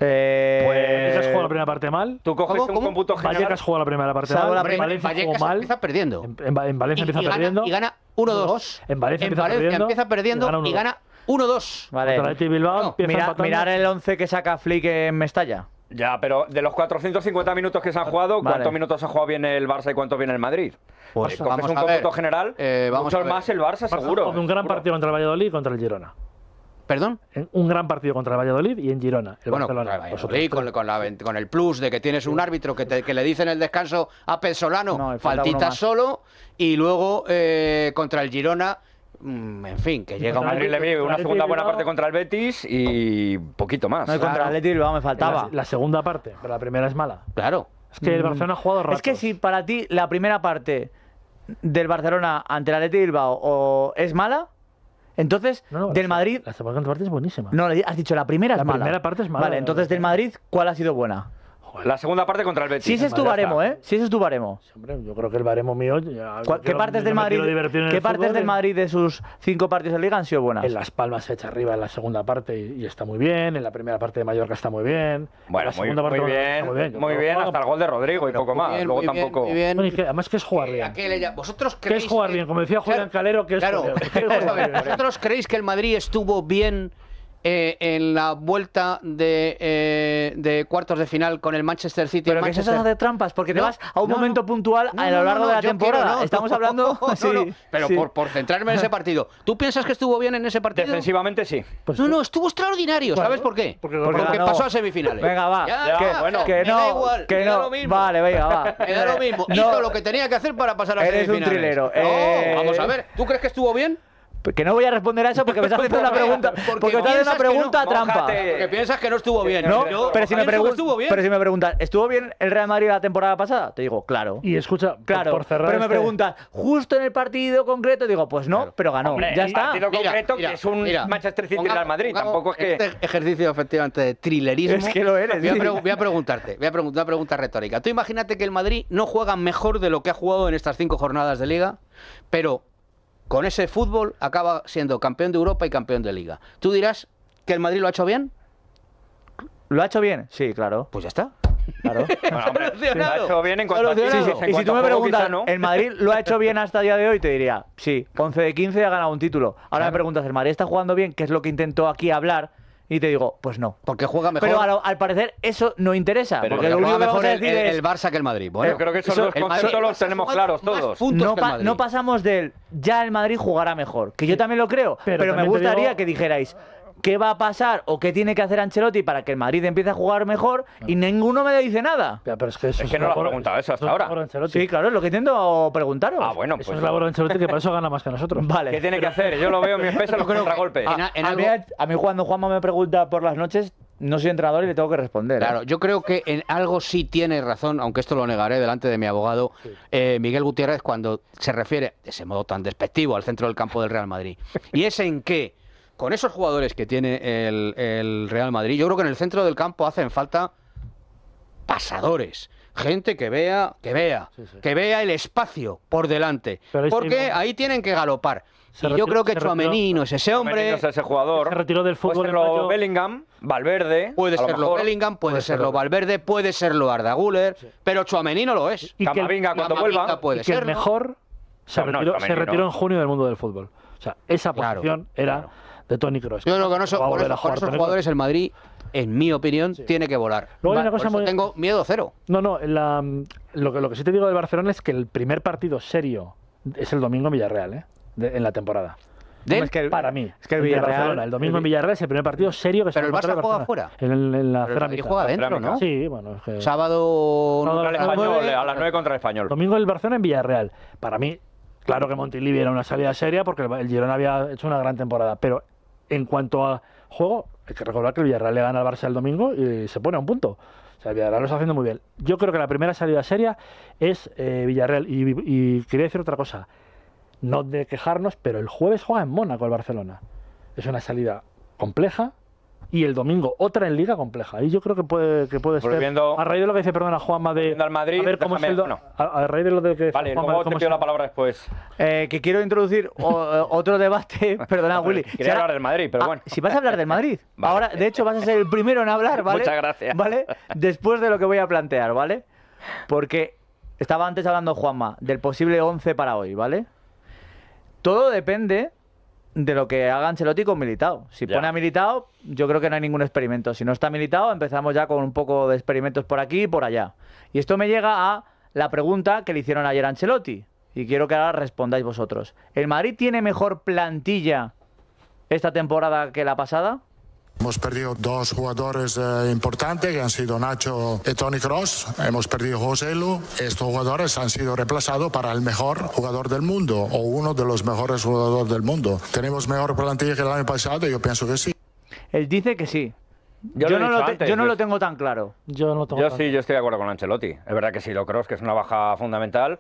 eh, Vallecas jugó la primera parte mal. Tú coges ¿Cómo? un ¿Cómo? cómputo general. Vallecas jugó la primera parte Salvo mal. la Hombre, Valencia jugó Vallecas mal. empieza perdiendo. En, en- en Valencia Y, empieza y gana, perdiendo. y gana uno dos. En Valencia En empieza Valencia perdiendo. empieza perdiendo gana uno y dos. gana uno dos. vale. Contra el Athletic Bilbao No, empieza Mira- empatando. mirar el once que saca Flick en Mestalla. Ya, pero de los cuatrocientos cincuenta minutos que se han jugado, ¿cuántos Vale. minutos ha jugado bien el Barça y cuántos bien el Madrid? Pues Eh, coges vamos un a ver. cómputo general, Eh, vamos muchos a ver. más el Barça, Barça seguro. jugó un gran seguro. partido contra el Valladolid y contra el Girona. ¿Perdón? En- Un gran partido contra el Valladolid y en Girona. El Bueno, Barcelona. contra el Los Valladolid, otros con, con, la- con el plus de que tienes un árbitro que, te- que le dice en el descanso a Pesolano, No, y falta uno faltita más. solo, y luego eh, contra el Girona, mm, en fin, que llega A un Madrid le vi una Athletic segunda buena Bilbao. parte contra el Betis y poquito más. No, y contra el Athletic Bilbao me tres. faltaba. La, la segunda parte, pero la primera es mala. Claro. Es que el Barcelona ha jugado ratos. Es que si para ti la primera parte del Barcelona ante el Athletic Bilbao o es mala, entonces No, no, del la- Madrid... La segunda parte es buenísima. No, has dicho la primera La es mala. primera parte es mala. Vale, entonces del Madrid, ¿cuál ha sido buena? La segunda parte contra el Betis. Si ese es tu Madrid baremo, está. ¿eh? Si ese es tu baremo. Sí, hombre, yo creo que el baremo mío. ya- ¿Cuál- yo ¿Qué quiero- partes yo del me Madrid, quiero divertir en ¿qué el partes fútbol del y- Madrid de sus cinco partidos de liga han sido buenas? En Las Palmas se echa arriba en la segunda parte y, y está muy bien. En la primera parte de Mallorca está muy bien. Bueno, en la muy, segunda parte muy está bien, Yo muy creo bien, que hasta el gol de Rodrigo y poco Muy más. bien, Luego muy bien, tampoco. muy bien. Bueno, y que además que es jugar Eh, bien. ¿a qué le ll- ¿Vosotros ¿Qué creéis es jugar que- bien? Como decía Julián Claro, Calero, que es claro, jugar bien. vamos a ver, ¿vosotros creéis que el Madrid estuvo bien eh, en la vuelta de, eh, de cuartos de final con el Manchester City. Pero el que Manchester... eso es hacer trampas, porque te No, vas a un no, momento no. puntual No, a no, lo largo no, de la yo temporada. quiero, no, Estamos no, hablando... no, sí, no, pero sí. por, por centrarme en ese partido. ¿Tú piensas que estuvo bien en ese partido? Defensivamente sí. Pues, No, no, estuvo extraordinario. Bueno, ¿Sabes por qué? porque- porque Porque ganó. pasó a semifinales. Venga, va. Ya, que, ya, bueno, que me no, da igual, que me da no. lo mismo. Vale, venga, va. Me da lo mismo. No, Hizo lo que tenía que hacer para pasar a Eres un semifinales. trilero. No, Eh, vamos a ver. ¿Tú crees que estuvo bien? Que no voy a responder a eso porque me estás haciendo una pregunta. Porque Porque me estás haciendo una piensas que no. pregunta trampa. Mójate. Porque piensas que no estuvo bien. No, Yo pero si, me pienso que pregun- estuvo bien. pero si me preguntas, ¿estuvo bien el Real Madrid la temporada pasada? Te digo, claro. Y escucha, por- Claro, por cerrar pero me este- preguntas, justo en el partido concreto, digo, pues no, Claro. pero ganó. Hombre, ya el está. partido Mira, concreto mira, que es un mira, Manchester City pongamos- Real Madrid. pongamos Tampoco es que. Este ejercicio, efectivamente, de trilerismo. Es que lo eres, Voy a, sí. pregu- voy a preguntarte, voy a preguntar una pregunta retórica. Tú imagínate que el Madrid no juega mejor de lo que ha jugado en estas cinco jornadas de Liga, pero con ese fútbol acaba siendo campeón de Europa y campeón de Liga. ¿Tú dirás que el Madrid lo ha hecho bien? ¿Lo ha hecho bien? Sí, claro. Pues ya está. claro. Bueno, hombre, Solucionado. lo ha hecho bien en cuanto a Solucionado. sí, sí, sí, en Y si cuanto tú a me juego, preguntas, quizá no. ¿el Madrid lo ha hecho bien hasta el día de hoy? Te diría, sí, once de quince ha ganado un título. Ahora Claro. me preguntas, ¿el Madrid está jugando bien? ¿Qué es lo que intentó aquí hablar? Y te digo, pues no. Porque juega mejor. Pero a lo- al parecer eso no interesa. Pero porque que lo juega único que vamos mejor a el, decir el- es... el Barça que el Madrid. Bueno, Yo creo que esos eso- dos el conceptos Madrid los tenemos juega claros más todos. puntos No, que el pa- Madrid. no pasamos del ya el Madrid jugará mejor, que yo también lo creo, Pero pero, me también te gustaría digo- que dijerais qué va a pasar o qué tiene que hacer Ancelotti para que el Madrid empiece a jugar mejor y ninguno me dice nada. Ya, pero es que, eso Es que no lo has labor- preguntado eso hasta es ahora. labor de Ancelotti. Sí, claro, es lo que intento preguntaros. Ah, bueno, Eso pues. es labor de Ancelotti, que para eso gana más que nosotros. Vale. ¿Qué tiene que hacer? Yo lo veo en mi espesa en los contragolpes. En a- en a, mí, algo- a mí cuando Juanma me pregunta por las noches, no soy entrenador y le tengo que responder. ¿eh? Claro, yo creo que en algo sí tiene razón, aunque esto lo negaré delante de mi abogado, eh, Miguel Gutiérrez, cuando se refiere de ese modo tan despectivo al centro del campo del Real Madrid. Y es en que, con esos jugadores que tiene el, el Real Madrid, yo creo que en el centro del campo hacen falta pasadores. Gente que vea, que vea, Sí, sí. que vea el espacio por delante. Pero ahí Porque sí, ¿no? ahí tienen que galopar. Se y yo retiró- creo que se retiró- Tchouaméni no es ese hombre. Hombre, no es ese jugador. Se retiró del fútbol Puede en serlo mayo. Bellingham, Valverde. Puede a lo serlo mejor. Bellingham, puede, Puede serlo serlo. Valverde, puede serlo Arda Güler, pero Tchouaméni no lo es. Y que el- Camavinga cuando Camavinga vuelva. puede y que el serlo. mejor se No, no, retiró, Tchouaméni se retiró no. en junio del mundo del fútbol. O sea, esa Claro, posición era claro. de Toni Kroos. Yo creo que con, eso- Va a con volver a esos, con jugar esos Toni jugadores Kroos. el Madrid, en mi opinión, tiene que volar. Luego hay Va, una cosa por eso muy- tengo miedo cero. No, no, la- lo, que, lo que sí te digo del Barcelona es que el primer partido serio es el domingo en Villarreal, ¿eh? De- en la temporada. ¿De él? Es que el- Para mí. Es que el de Villarreal... Barcelona, el domingo el en Villarreal es el primer partido serio que se Pero el va a encontrar Barça juega Barcelona. fuera. En, en la Pero el Madrid cerámica. juega dentro, Cerámica. ¿no? Sí, bueno, es que... Sábado Sábado Al a las español, nueve. a las nueve contra el español. Domingo el Barcelona en Villarreal. Para mí, claro que Montilivi era una salida seria porque el el Girona había hecho una gran temporada. Pero en cuanto a juego, hay que recordar que el Villarreal le gana al Barça el domingo y se pone a un punto. O sea, el Villarreal lo está haciendo muy bien. Yo creo que la primera salida seria es eh, Villarreal. Y, y quería decir otra cosa. No de quejarnos, pero el jueves juega en Mónaco el Barcelona. Es una salida compleja. Y el domingo otra en Liga compleja. Y yo creo que puede, que puede ser. Volviendo- A raíz de lo que dice, perdona, Juanma, de. Volviendo al Madrid, a ver cómo déjame- es el do- no. a, a raíz de lo de que. Vale, Juanma, luego cómo te pido es- la palabra después. Eh, que quiero introducir o- otro debate, perdona Willy. Quería Si ahora- hablar del Madrid, pero Ah, bueno. si vas a hablar del Madrid, Vale. ahora de hecho vas a ser el primero en hablar, ¿vale? Muchas gracias. ¿Vale? Después de lo que voy a plantear, ¿vale? Porque estaba antes hablando Juanma del posible once para hoy, ¿vale? Todo depende de lo que haga Ancelotti con Militao. Si Ya. pone a Militao, yo creo que no hay ningún experimento. Si no está Militao, empezamos ya con un poco de experimentos por aquí y por allá. Y esto me llega a la pregunta que le hicieron ayer a Ancelotti. Y quiero que ahora respondáis vosotros. ¿El Madrid tiene mejor plantilla esta temporada que la pasada? Hemos perdido dos jugadores eh, importantes que han sido Nacho y Toni Kroos. Hemos perdido José Lu. Estos jugadores han sido reemplazados para el mejor jugador del mundo o uno de los mejores jugadores del mundo. ¿Tenemos mejor plantilla que el año pasado? Yo pienso que sí. Él dice que sí. Yo Yo, lo he no, dicho lo te- antes, yo no yo- lo tengo tan claro. Yo no tengo Yo tan- sí, yo estoy de acuerdo con Ancelotti. Es verdad que sí, lo creo, que es una baja fundamental.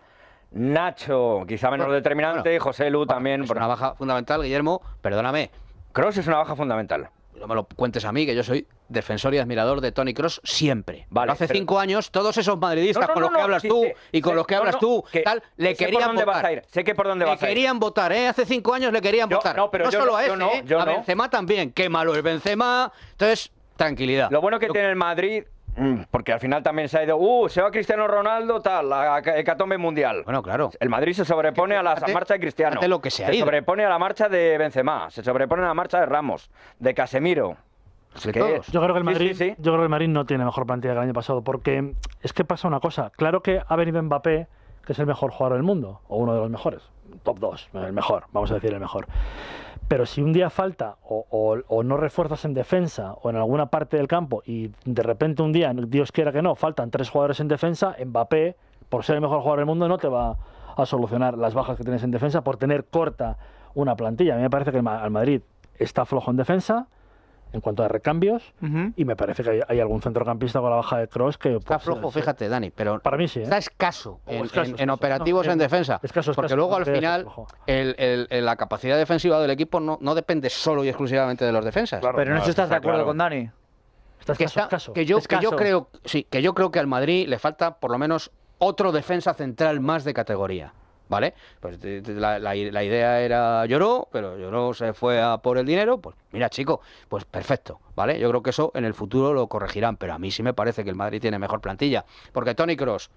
Nacho, quizá menos Bueno, determinante, bueno. José Lu también. Es una baja fundamental, Guillermo, perdóname. Kroos es una baja fundamental. No me lo cuentes a mí, que yo soy defensor y admirador de Toni Kroos siempre. Vale, Pero hace pero- cinco años, todos esos madridistas No, no, con no, los que no, hablas sí, tú sí, y con sí, los que no, hablas no, tú, que tal, le sé por querían dónde votar. vas a ir, sé que por dónde le vas a ir. querían votar, ¿eh? Hace cinco años le querían Yo- votar. no, pero yo solo no, a yo ese, no, ¿eh? yo a no. Benzema también. Qué malo es Benzema. Entonces, tranquilidad. Lo bueno que Yo- tiene el Madrid Porque al final también se ha ido, uh, se va Cristiano Ronaldo, tal, la hecatombe mundial. Bueno, claro. El Madrid se sobrepone a la Fíjate- marcha de Cristiano. fíjate lo que se ha se ido. sobrepone a la marcha de Benzema, se sobrepone a la marcha de Ramos, de Casemiro. De ¿Qué? todos. Yo creo que el Sí, Madrid, sí, sí. yo creo que el Madrid no tiene mejor plantilla que el año pasado, porque es que pasa una cosa. Claro que ha venido Mbappé, que es el mejor jugador del mundo, o uno de los mejores, top dos, el mejor, vamos a decir el mejor. Pero si un día falta o, o- o no refuerzas en defensa o en alguna parte del campo y de repente un día, Dios quiera que no, faltan tres jugadores en defensa, Mbappé, por ser el mejor jugador del mundo, no te va a solucionar las bajas que tienes en defensa por tener corta una plantilla. A mí me parece que el Ma- el Madrid está flojo en defensa en cuanto a recambios Ujú. y me parece que hay, hay algún centrocampista con la baja de Kroos que... Está pues, flojo, eh, fíjate, Dani, pero Para mí sí, ¿eh? está escaso en, escaso, en- en escaso. operativos No, en eh, defensa. escaso, porque escaso, luego al no te final flojo. el- el- el- la capacidad defensiva del equipo no, no depende solo y exclusivamente de los defensas. Claro. Pero en eso estás de está acuerdo claro. con Dani. Está que, escaso, está- escaso. que yo, que yo Escaso. creo sí, que yo creo que al Madrid le falta por lo menos otro defensa central más de categoría. ¿Vale? Pues de- de- la, la- la idea era Lloró, pero Lloró se fue a por el dinero. Pues mira, chico, pues perfecto, ¿vale? Yo creo que eso en el futuro lo corregirán, pero a mí sí me parece que el Madrid tiene mejor plantilla. Porque Toni Kroos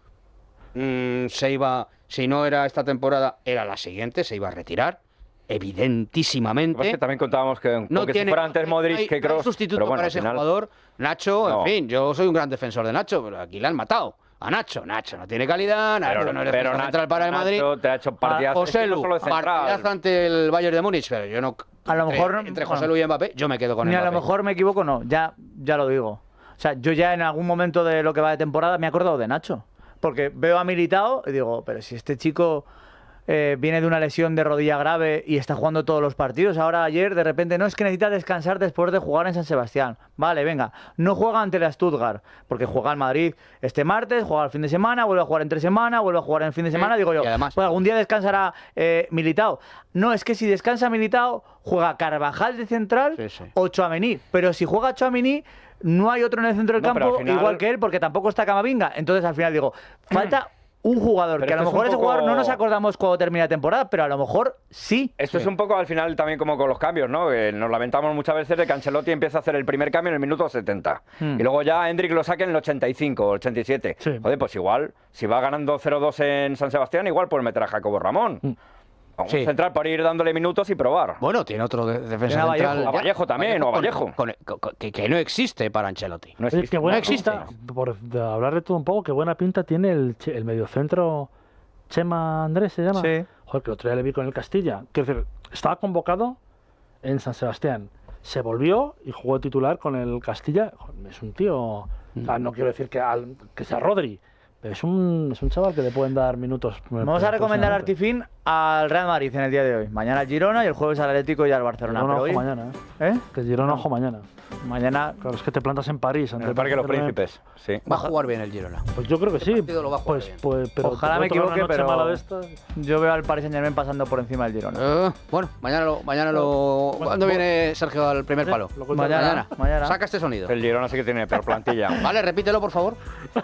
mm, se iba, si no era esta temporada, era la siguiente, se iba a retirar, evidentísimamente. Es que también contábamos que, No con que tiene si fuera antes Modric hay- que no hay Kroos, sustituto pero bueno, para al ese final- jugador. Nacho, No. en fin, yo soy un gran defensor de Nacho, pero aquí le han matado. A Nacho, Nacho no tiene calidad, Nacho Pero, no es pero defensa Nacho- central para el Madrid. Nacho te ha hecho partidas. José es que no Lu, solo de central. partidazo ante el Bayern de Múnich, pero yo no. A lo entre- mejor- Entre bueno. José Lu y Mbappé, yo me quedo con Ni a Mbappé. lo mejor me equivoco, no. Ya, ya lo digo. O sea, yo ya en algún momento de lo que va de temporada me he acordado de Nacho. Porque veo a Militao y digo, pero si este chico eh, viene de una lesión de rodilla grave y está jugando todos los partidos, ahora ayer de repente no es que necesita descansar después de jugar en San Sebastián. Vale, venga, no juega ante la Stuttgart, porque juega en Madrid este martes, juega el fin de semana, vuelve a jugar entre semana, vuelve a jugar en el fin de semana, digo yo, y además- pues algún día descansará eh, Militao. No, es que si descansa Militao, juega Carvajal de central Sí, sí. o Tchouaméni, pero si juega Tchouaméni no hay otro en el centro del No, pero campo al final- igual que él, porque tampoco está Camavinga. Entonces al final digo, falta un jugador, Pero que a lo esto es mejor un ese poco- jugador no nos acordamos cuando termina la temporada, pero a lo mejor sí. Esto es un poco al final también como con los cambios, ¿no? Que nos lamentamos muchas veces de que Ancelotti empieza a hacer el primer cambio en el minuto setenta. Hmm. Y luego ya Hendrik lo saque en el ochenta y cinco, ochenta y siete. Sí. Joder, pues igual, si va ganando cero dos en San Sebastián, igual puedes meter a Jacobo Ramón. Hmm. A un Sí. central para ir dándole minutos y probar. Bueno, tiene otro de- defensa Tiene a Vallejo. central. A Vallejo también, o a con- Vallejo. con- con- que, que no existe para Ancelotti. No Oye, existe. qué buena No existe. pinta, por de hablar de todo un poco, qué buena pinta tiene el, che- el mediocentro Chema Andrés, ¿se llama? Sí. Joder, que el otro día le vi con el Castilla. Quiero decir, estaba convocado en San Sebastián. Se volvió y jugó titular con el Castilla. Joder, es un tío... o sea, no quiero decir que, al- que sea Rodri, pero es un, es un chaval que le pueden dar minutos. Vamos a recomendar a próximamente. Artifin al Real Madrid en el día de hoy. Mañana al Girona y el jueves al Atlético y al Barcelona. Girona, Pero ojo hoy- mañana, ¿eh? ¿Eh? Que Girona, ojo mañana. Mañana Claro, es que te plantas en París. En ante el Parque de los P S G. Príncipes, sí. Va a jugar bien el Girona. Pues yo creo que sí. partido lo va a jugar Pues, bien. pues, pero Ojalá te me puede tocar una equivoque, noche pero mala de estas. yo veo al Paris Saint-Germain pasando por encima del Girona. Eh, bueno, mañana lo. Mañana lo Bueno, ¿Cuándo vos- viene Sergio al primer palo? Lo cuento Mañana. mañana. Saca este sonido. El Girona sí que tiene peor plantilla. Vale, repítelo, por favor.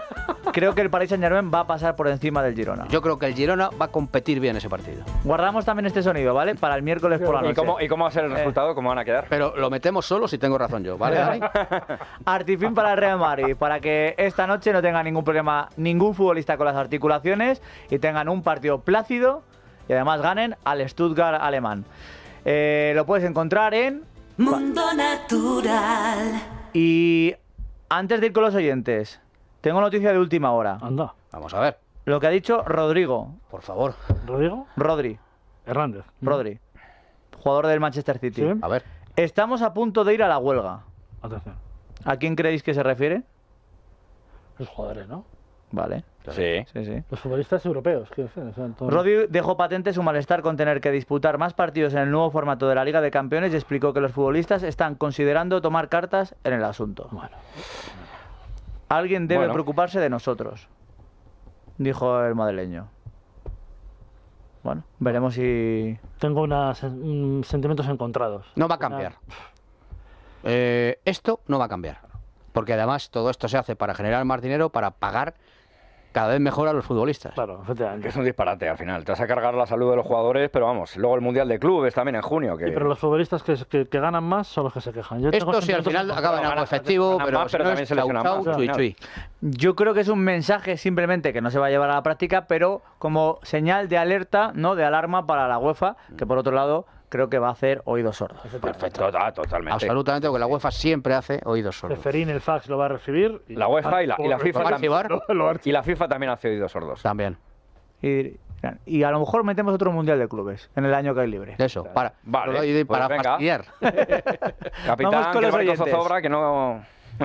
Creo que el Paris Saint-Germain va a pasar por encima del Girona. Yo creo que el Girona va a competir bien ese partido. Guardamos también este sonido, ¿vale? Para el miércoles por la noche. ¿Y cómo, ¿Y cómo va a ser el Eh. resultado? ¿Cómo van a quedar? Pero lo metemos solo si tengo razón yo, ¿vale, Dani? Artifin para el Real Madrid, para que esta noche no tenga ningún problema ningún futbolista con las articulaciones y tengan un partido plácido y además ganen al Stuttgart alemán. Eh, lo puedes encontrar en... Mundo Natural. Y antes de ir con los oyentes, tengo noticia de última hora. Anda. Vamos a ver, Lo que ha dicho Rodrigo, por favor. Rodrigo Rodri, Hernández. Rodri, jugador del Manchester City. Sí. A ver. Estamos a punto de ir a la huelga. Atención. ¿A quién creéis que se refiere? Los jugadores, ¿no? Vale, Sí. sí, sí. Los futbolistas europeos, quiero decir. o sea, todo- Rodri dejó patente su malestar con tener que disputar más partidos en el nuevo formato de la Liga de Campeones y explicó que los futbolistas están considerando tomar cartas en el asunto. Bueno, Alguien debe Bueno. preocuparse de nosotros, dijo el madrileño. Bueno, veremos si... tengo unas, mm, sentimientos encontrados. No va a cambiar. Eh, esto no va a cambiar. Porque además todo esto se hace para generar más dinero, para pagar cada vez mejor a los futbolistas. Claro, efectivamente. Que es un disparate al final. Te vas a cargar la salud de los jugadores, pero vamos, luego el Mundial de Clubes también en junio. Que... Sí, pero los futbolistas que, que, que ganan más son los que se quejan. Yo tengo Esto sí al sentimientos final acaba en algo ganan- efectivo, ganan pero, más, si pero no también es se lesionan chau, más, chau, al chui, final. chui. Yo creo que es un mensaje simplemente que no se va a llevar a la práctica, pero como señal de alerta, no de alarma para la UEFA, que por otro lado creo que va a hacer oídos sordos. Perfecto, total, totalmente. Absolutamente, porque la UEFA siempre hace oídos sordos. Feferín, el fax lo va a recibir. y- La UEFA y la, y la FIFA ¿Fax y también. VAR? Y la FIFA también hace oídos sordos. También. Y, y a lo mejor metemos otro mundial de clubes en el año que hay libre. Eso, para, Vale, y pues para venga. fastidiar. Capitán, Vamos con que el los barco oyentes. zozobra, que no...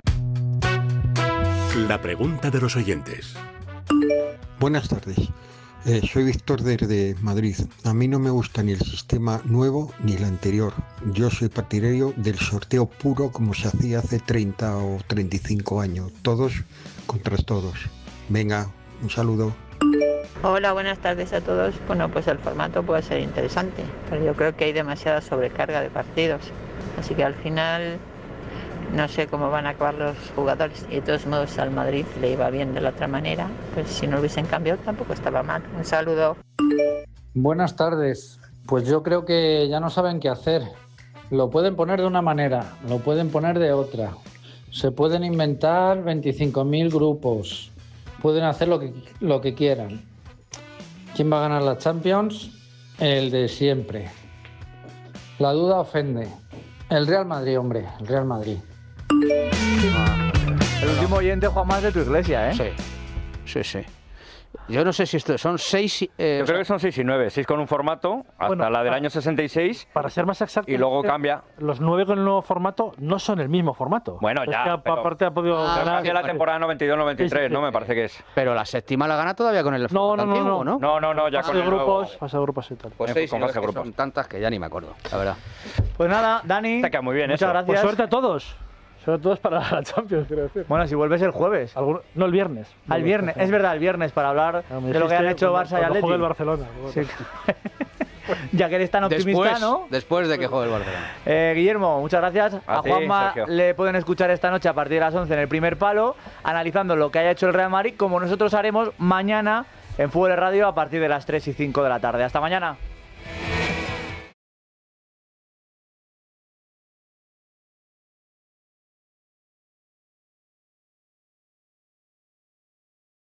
La pregunta de los oyentes. Buenas tardes. Eh, soy Víctor desde Madrid. A mí no me gusta ni el sistema nuevo ni el anterior. Yo soy partidario del sorteo puro como se hacía hace treinta o treinta y cinco años. Todos contra todos. Venga, un saludo. Hola, buenas tardes a todos. Bueno, pues el formato puede ser interesante, pero yo creo que hay demasiada sobrecarga de partidos. Así que al final no sé cómo van a acabar los jugadores. Y de todos modos al Madrid le iba bien de la otra manera. Pues si no lo hubiesen cambiado tampoco estaba mal. Un saludo. Buenas tardes. Pues yo creo que ya no saben qué hacer. Lo pueden poner de una manera, lo pueden poner de otra. Se pueden inventar veinticinco mil grupos. Pueden hacer lo que, lo que quieran. ¿Quién va a ganar la Champions? El de siempre. La duda ofende. El Real Madrid, hombre, el Real Madrid. El último oyente, Juan, más de tu iglesia, ¿eh? Sí, sí, sí. Yo no sé si esto son seis... Eh, Yo creo que son seis y nueve. seis con un formato, hasta Bueno, la del ah, año sesenta y seis. Para ser más exacto, Y luego cambia. Los nueve con el nuevo formato no son el mismo formato. Bueno, Es ya, que pero- aparte ha podido Ah, ganar. Cambia la temporada noventa y dos noventa y tres, Sí, sí, sí. ¿no? Me parece que es. Pero la séptima la gana todavía con el No, formato no, no, antiguo, no. No, no, no, ya Fase con de el nuevo. grupos, fase de grupos y tal. Pues Con seis, fase pero es de que grupos. son tantas que ya ni me acuerdo, la verdad. Pues nada, Dani, Te queda muy bien muchas eso. gracias. Pues suerte a todos. Sobre todo es para la Champions, quiero decir. Bueno, si vuelves el jueves. Alguno- no, el viernes. Al viernes, es verdad, el viernes, para hablar Ah, me de lo que han dijiste hecho cuando- Barça y cuando Atleti. juegue el Barcelona. Sí. Ya que eres tan optimista, Después, ¿no? después de que juegue el Barcelona. Eh, Guillermo, muchas gracias. A, A ti, Juanma Sergio. le pueden escuchar esta noche a partir de las once en el primer palo, analizando lo que haya hecho el Real Madrid, como nosotros haremos mañana en Fútbol de Radio a partir de las tres y cinco de la tarde. Hasta mañana.